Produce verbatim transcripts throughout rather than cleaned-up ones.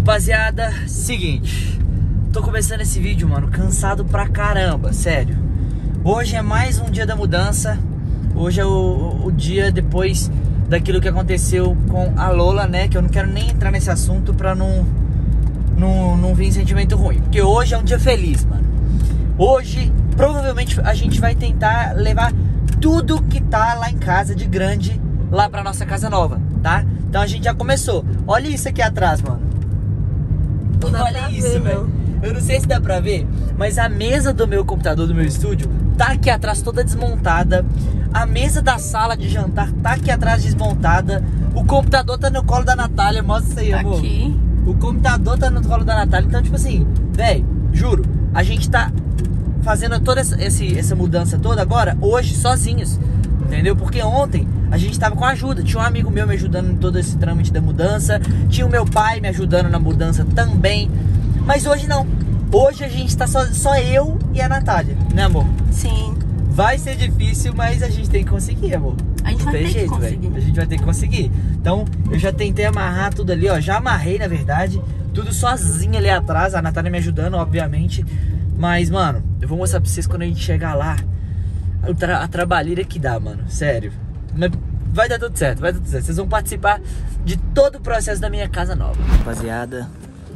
Rapaziada, seguinte, tô começando esse vídeo, mano, cansado pra caramba, sério. Hoje é mais um dia da mudança. Hoje é o, o dia depois daquilo que aconteceu com a Lola, né? Que eu não quero nem entrar nesse assunto pra não, não, não vir sentimento ruim. Porque hoje é um dia feliz, mano. Hoje, provavelmente, a gente vai tentar levar tudo que tá lá em casa de grande lá pra nossa casa nova, tá? Então a gente já começou. Olha isso aqui atrás, mano. Olha isso, velho. Eu não sei se dá pra ver, mas a mesa do meu computador, do meu estúdio, tá aqui atrás toda desmontada. A mesa da sala de jantar tá aqui atrás desmontada. O computador tá no colo da Natália. Mostra isso aí, tá amor. Aqui. O computador tá no colo da Natália. Então, tipo assim, velho, juro, a gente tá fazendo toda essa, esse, essa mudança toda agora, hoje, sozinhos. Entendeu? Porque ontem a gente tava com ajuda. Tinha um amigo meu me ajudando em todo esse trâmite da mudança. Tinha o meu pai me ajudando na mudança também. Mas hoje não. Hoje a gente tá só, só eu e a Natália, né, amor? Sim. Vai ser difícil, mas a gente tem que conseguir, amor. A gente não vai tem ter jeito, que conseguir. Véio. A gente vai ter que conseguir. Então, eu já tentei amarrar tudo ali, ó. Já amarrei, na verdade. Tudo sozinho ali atrás. A Natália me ajudando, obviamente. Mas, mano, eu vou mostrar pra vocês quando a gente chegar lá. A, tra a trabalheira que dá, mano. Sério. Mas vai dar tudo certo, vai dar tudo certo. Vocês vão participar de todo o processo da minha casa nova. Rapaziada,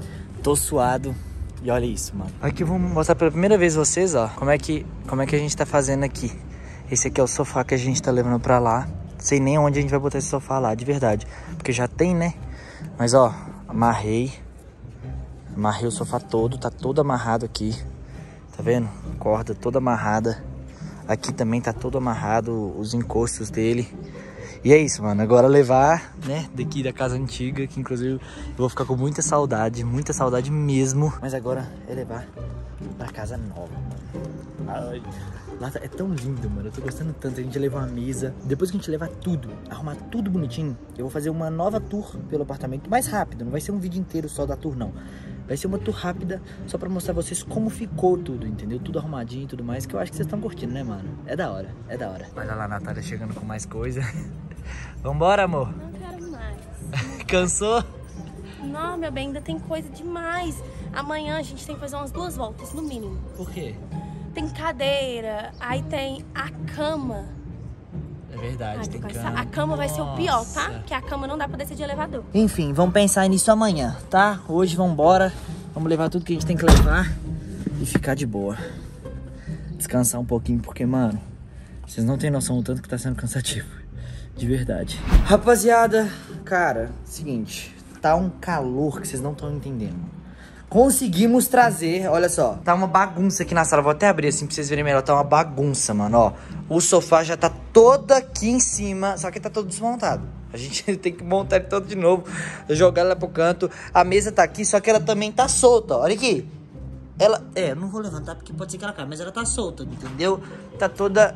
tô suado. E olha isso, mano. Aqui eu vou mostrar pela primeira vez vocês, ó, como é que, como é que a gente tá fazendo aqui. Esse aqui é o sofá que a gente tá levando pra lá. Não sei nem onde a gente vai botar esse sofá lá, de verdade. Porque já tem, né? Mas, ó, amarrei. Amarrei o sofá todo, tá todo amarrado aqui. Tá vendo? Corda toda amarrada. Aqui também tá todo amarrado, os encostos dele. E é isso, mano. Agora levar, né, daqui da casa antiga, que inclusive eu vou ficar com muita saudade, muita saudade mesmo. Mas agora é levar pra casa nova, mano. Ai, lá tá, é tão lindo, mano. Eu tô gostando tanto. A gente levar uma mesa. Depois que a gente levar tudo, arrumar tudo bonitinho, eu vou fazer uma nova tour pelo apartamento mais rápido. Não vai ser um vídeo inteiro só da tour, não. Vai ser uma tour rápida, só pra mostrar pra vocês como ficou tudo, entendeu? Tudo arrumadinho e tudo mais, que eu acho que vocês estão curtindo, né, mano? É da hora, é da hora. Olha lá a Natália chegando com mais coisa. Vambora, amor? Não quero mais. Cansou? Não, meu bem, ainda tem coisa demais. Amanhã a gente tem que fazer umas duas voltas, no mínimo. Por quê? Tem cadeira, aí tem a cama. É verdade, Ai, tem vai cama. ser- A cama vai ser o pior, tá? Nossa. Porque a cama não dá pra descer de elevador. Enfim, vamos pensar nisso amanhã, tá? Hoje vambora, vamos levar tudo que a gente tem que levar e ficar de boa. Descansar um pouquinho, porque, mano, vocês não têm noção do tanto que tá sendo cansativo. De verdade. Rapaziada, cara, seguinte, tá um calor que vocês não estão entendendo. Conseguimos trazer, olha só, tá uma bagunça aqui na sala. Vou até abrir assim pra vocês verem melhor. Tá uma bagunça, mano, ó. O sofá já tá todo aqui em cima, só que tá todo desmontado. A gente tem que montar ele todo de novo, jogar ela pro canto. A mesa tá aqui, só que ela também tá solta, ó. Olha aqui. Ela, é, eu não vou levantar porque pode ser que ela caia, mas ela tá solta, entendeu? Tá toda...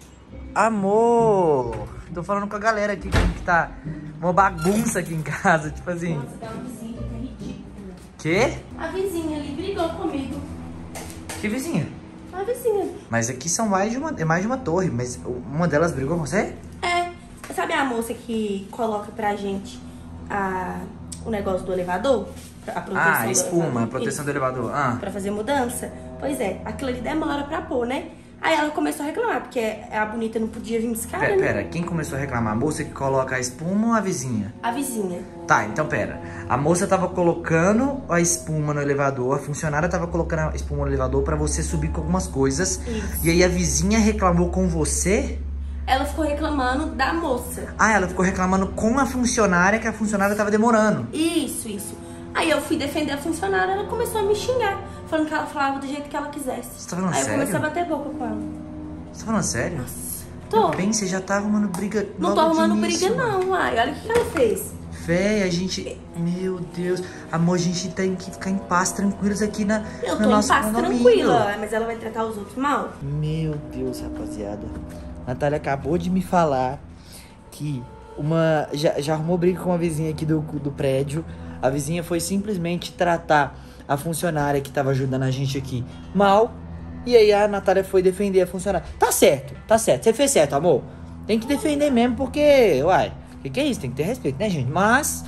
Amor! Tô falando com a galera aqui que tá uma bagunça aqui em casa, tipo assim. Nossa, tem uma vizinha que é ridícula. Quê? A vizinha ali brigou comigo. Que vizinha? A vizinha. Mas aqui são mais de uma, é mais de uma torre, mas uma delas brigou com você? É. Sabe a moça que coloca pra gente a, o negócio do elevador? A proteção Ah, do espuma, elevador? a proteção Isso. do elevador. Ah. Pra fazer mudança? Pois é, aquilo ali demora pra pôr, né? Aí ela começou a reclamar, porque a bonita não podia vir descarga, Pera, né? pera, quem começou a reclamar? A moça que coloca a espuma ou a vizinha? A vizinha. Tá, então pera. A moça tava colocando a espuma no elevador, a funcionária tava colocando a espuma no elevador pra você subir com algumas coisas. Isso. E aí a vizinha reclamou com você? Ela ficou reclamando da moça. Ah, ela ficou reclamando com a funcionária, que a funcionária tava demorando. Isso, isso. Aí eu fui defender a funcionária, ela começou a me xingar, falando que ela falava do jeito que ela quisesse. Você tá falando Aí eu sério? comecei a bater boca com ela. Você tá falando sério? Nossa. Tô. Bem, você já tá arrumando briga Não logo tô arrumando de início, briga, mano. não, ai. Olha o que, que ela fez. Véi, a gente... Meu Deus. Amor, a gente tem que ficar em paz, tranquilos aqui na, Eu no tô em nosso paz condomínio. tranquila, mas ela vai tratar os outros mal? Meu Deus, rapaziada. Natália acabou de me falar que uma... Já, já arrumou briga com uma vizinha aqui do, do prédio. A vizinha foi simplesmente tratar a funcionária que tava ajudando a gente aqui mal. E aí a Natália foi defender a funcionária. Tá certo, tá certo. Você fez certo, amor. Tem que defender mesmo porque, uai, o que, que é isso? Tem que ter respeito, né, gente? Mas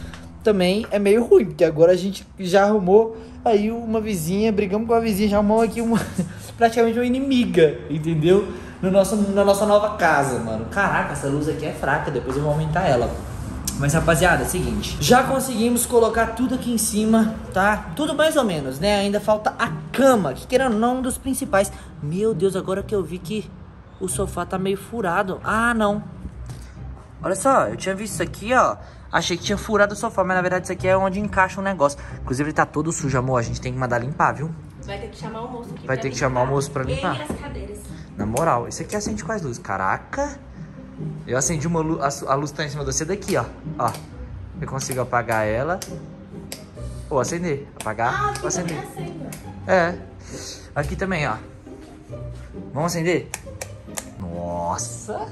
também é meio ruim, porque agora a gente já arrumou aí uma vizinha, brigamos com a vizinha, já arrumamos aqui uma praticamente uma inimiga, entendeu? No nosso, na nossa nova casa, mano. Caraca, essa luz aqui é fraca, depois eu vou aumentar ela. Mas rapaziada, é o seguinte, já conseguimos colocar tudo aqui em cima, tá? Tudo mais ou menos, né? Ainda falta a cama, que querendo ou não, um dos principais. Meu Deus, agora que eu vi que o sofá tá meio furado. Ah, não. Olha só, eu tinha visto isso aqui, ó. Achei que tinha furado o sofá, mas na verdade isso aqui é onde encaixa o negócio. Inclusive ele tá todo sujo, amor, a gente tem que mandar limpar, viu? Vai ter que chamar o moço aqui. Vai ter que chamar o moço pra limpar. E as cadeiras. Na moral, esse aqui acende quais luzes? Caraca. Eu acendi uma luz, a luz tá em cima de você daqui, ó. Ó, eu consigo apagar ela. Ou acender, apagar, ah, ou acender. Acende. É, aqui também, ó. Vamos acender? Nossa.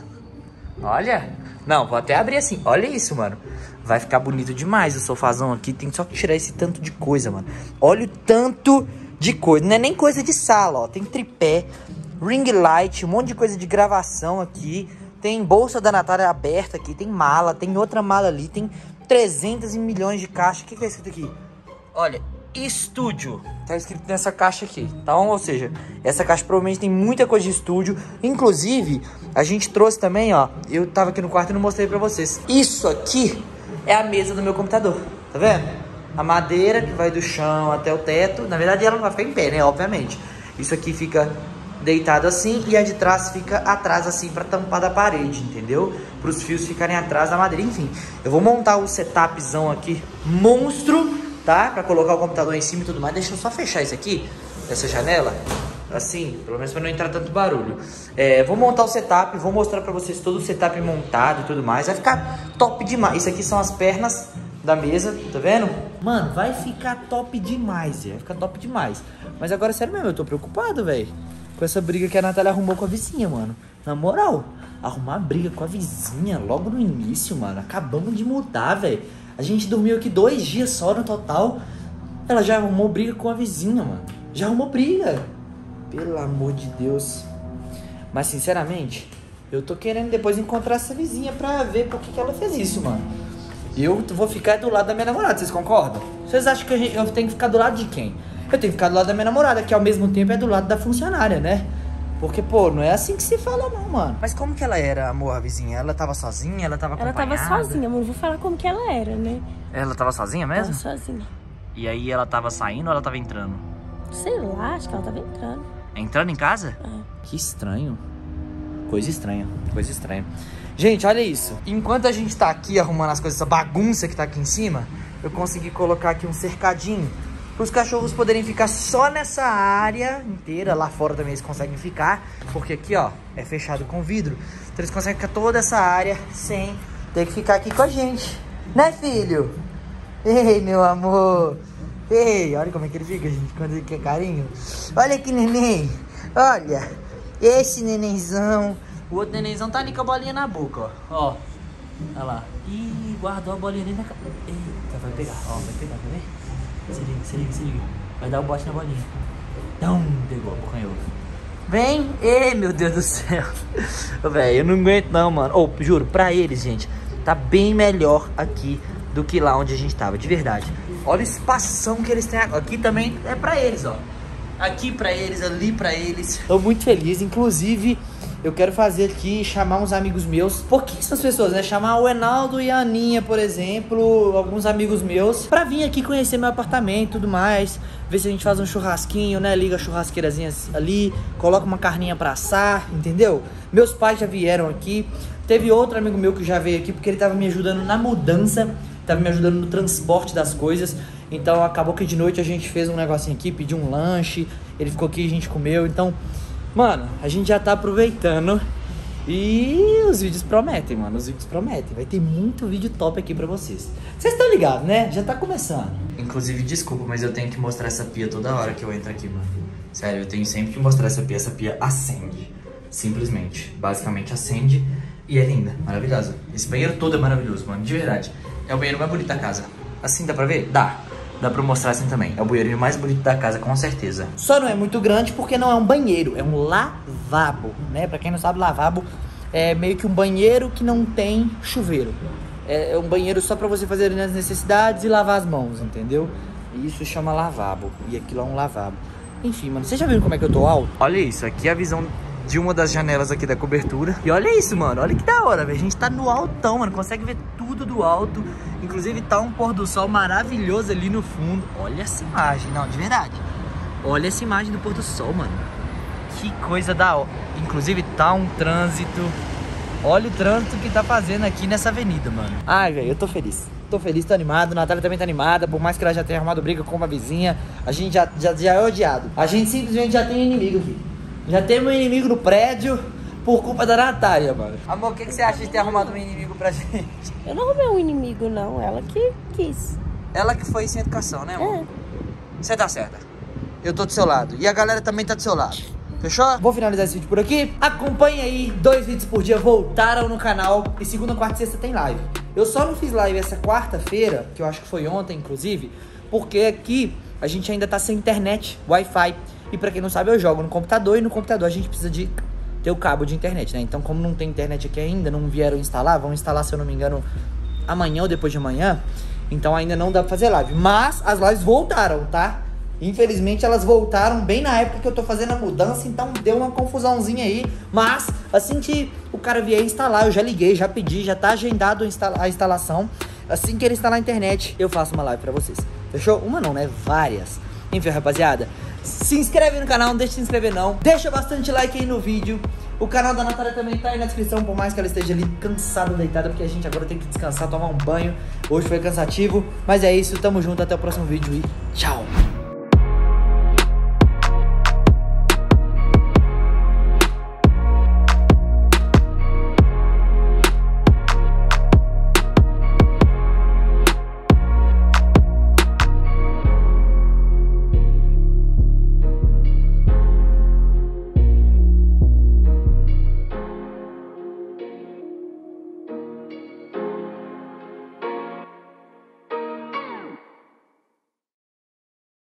Olha. Não, vou até abrir assim, olha isso, mano. Vai ficar bonito demais o sofazão aqui. Tem só que tirar esse tanto de coisa, mano. Olha o tanto de coisa, não é nem coisa de sala, ó. Tem tripé, ring light, um monte de coisa de gravação aqui. Tem bolsa da Natália aberta aqui, tem mala, tem outra mala ali, tem trezentos milhões de caixas. O que, que é isso aqui? Olha, estúdio. Tá escrito nessa caixa aqui, tá? Ou seja, essa caixa provavelmente tem muita coisa de estúdio. Inclusive, a gente trouxe também, ó. Eu tava aqui no quarto e não mostrei pra vocês. Isso aqui é a mesa do meu computador, tá vendo? A madeira que vai do chão até o teto. Na verdade, ela não vai ficar em pé, né? Obviamente. Isso aqui fica deitado assim e a de trás fica atrás assim pra tampar da parede, entendeu? Para os fios ficarem atrás da madeira, enfim. Eu vou montar o setupzão aqui, monstro, tá? Pra colocar o computador em cima e tudo mais. Deixa eu só fechar isso aqui, essa janela, assim, pelo menos pra não entrar tanto barulho. É, vou montar o setup, vou mostrar pra vocês todo o setup montado e tudo mais. Vai ficar top demais. Isso aqui são as pernas da mesa, tá vendo? Mano, vai ficar top demais, vai ficar top demais. Mas agora, sério mesmo, eu tô preocupado, velho, com essa briga que a Natália arrumou com a vizinha, mano. Na moral, arrumar briga com a vizinha logo no início, mano. Acabamos de mudar, velho. A gente dormiu aqui dois dias só no total. Ela já arrumou briga com a vizinha, mano. Já arrumou briga. Pelo amor de Deus. Mas, sinceramente, eu tô querendo depois encontrar essa vizinha pra ver por que que ela fez isso, mano. Eu vou ficar do lado da minha namorada, vocês concordam? Vocês acham que eu tenho que ficar do lado de quem? Eu tenho que ficar do lado da minha namorada, que ao mesmo tempo é do lado da funcionária, né? Porque, pô, não é assim que se fala não, mano. Mas como que ela era, amor, a vizinha? Ela tava sozinha? Ela tava acompanhada? Ela tava sozinha, amor. Vou falar como que ela era, né? Ela tava sozinha mesmo? Tava sozinha. E aí ela tava saindo ou ela tava entrando? Sei lá, acho que ela tava entrando. Entrando em casa? É. Que estranho. Coisa estranha, coisa estranha. Gente, olha isso. Enquanto a gente tá aqui arrumando as coisas, essa bagunça que tá aqui em cima, eu consegui colocar aqui um cercadinho para os cachorros poderem ficar só nessa área inteira. Lá fora também eles conseguem ficar, porque aqui, ó, é fechado com vidro. Então eles conseguem ficar toda essa área sem ter que ficar aqui com a gente. Né, filho? Ei, meu amor. Ei, olha como é que ele fica, gente, quando ele quer carinho. Olha que neném. Olha, esse nenenzão. O outro nenenzão tá ali com a bolinha na boca, ó. Ó, olha lá. Ih, guardou a bolinha dentro da cara. Eita, vai pegar, ó, vai pegar, quer ver? Se liga, se liga, se liga. Vai dar o bote na bolinha. Então, pegou, apanhou. Vem! Ei, meu Deus do céu. Velho, eu não aguento não, mano. Ô, oh, juro, pra eles, gente, tá bem melhor aqui do que lá onde a gente tava, de verdade. Olha o espação que eles têm agora. Aqui também é pra eles, ó. Aqui pra eles, ali pra eles. Tô muito feliz, inclusive eu quero fazer aqui, chamar uns amigos meus, pouquíssimas pessoas, né? Chamar o Enaldo e a Aninha, por exemplo, alguns amigos meus, pra vir aqui conhecer meu apartamento e tudo mais. Ver se a gente faz um churrasquinho, né? Liga a churrasqueirazinha ali, coloca uma carninha pra assar, entendeu? Meus pais já vieram aqui. Teve outro amigo meu que já veio aqui porque ele tava me ajudando na mudança, tava me ajudando no transporte das coisas. Então acabou que de noite a gente fez um negocinho aqui, pediu um lanche, ele ficou aqui, a gente comeu. Então, mano, a gente já tá aproveitando e os vídeos prometem, mano, os vídeos prometem. Vai ter muito vídeo top aqui pra vocês. Vocês estão ligados, né? Já tá começando. Inclusive, desculpa, mas eu tenho que mostrar essa pia toda hora que eu entro aqui, mano. Sério, eu tenho sempre que mostrar essa pia. Essa pia acende, simplesmente, basicamente acende e é linda, maravilhosa. Esse banheiro todo é maravilhoso, mano, de verdade. É o banheiro mais bonito da casa. Assim, dá pra ver? Dá. Dá pra mostrar assim também. É o banheiro mais bonito da casa, com certeza. Só não é muito grande porque não é um banheiro, é um lavabo, né? Pra quem não sabe, lavabo é meio que um banheiro que não tem chuveiro. É, é um banheiro só pra você fazer as necessidades e lavar as mãos, entendeu? E isso chama lavabo. E aquilo é um lavabo. Enfim, mano, vocês já viram como é que eu tô alto? Olha isso, aqui é a visão de uma das janelas aqui da cobertura. E olha isso, mano, olha que da hora, velho. A gente tá no altão, mano, consegue ver tudo do alto. Inclusive tá um pôr do sol maravilhoso ali no fundo. Olha essa imagem, não, de verdade. Olha essa imagem do pôr do sol, mano. Que coisa da hora. Inclusive tá um trânsito. Olha o trânsito que tá fazendo aqui nessa avenida, mano. Ai, velho, eu tô feliz. Tô feliz, tô animado. Natália também tá animada. Por mais que ela já tenha arrumado briga com uma vizinha, a gente já, já, já é odiado. A gente simplesmente já tem inimigo aqui. Já temos um inimigo no prédio por culpa da Natália, mano. Amor, o que, que você acha de ter arrumado um inimigo pra gente? Eu não arrumei um inimigo, não. Ela que quis. Ela que foi sem educação, né, amor? É. Você tá certa. Eu tô do seu lado. E a galera também tá do seu lado. Fechou? Vou finalizar esse vídeo por aqui. Acompanhe aí, dois vídeos por dia voltaram no canal. E segunda, quarta e sexta tem live. Eu só não fiz live essa quarta-feira, que eu acho que foi ontem, inclusive, porque aqui a gente ainda tá sem internet, Wi-Fi. E pra quem não sabe, eu jogo no computador. E no computador a gente precisa de ter o cabo de internet, né? Então, como não tem internet aqui ainda, não vieram instalar. Vão instalar, se eu não me engano, amanhã ou depois de amanhã. Então ainda não dá pra fazer live. Mas as lives voltaram, tá? Infelizmente elas voltaram bem na época que eu tô fazendo a mudança, então deu uma confusãozinha aí. Mas assim que o cara vier instalar, eu já liguei, já pedi, já tá agendado a instalação. Assim que ele instalar a internet, eu faço uma live pra vocês. Fechou? Uma não, né? Várias. Enfim, rapaziada, se inscreve no canal, não deixa de se inscrever não. Deixa bastante like aí no vídeo. O canal da Natália também tá aí na descrição, por mais que ela esteja ali cansada, deitada, porque a gente agora tem que descansar, tomar um banho. Hoje foi cansativo, mas é isso, tamo junto, até o próximo vídeo e tchau!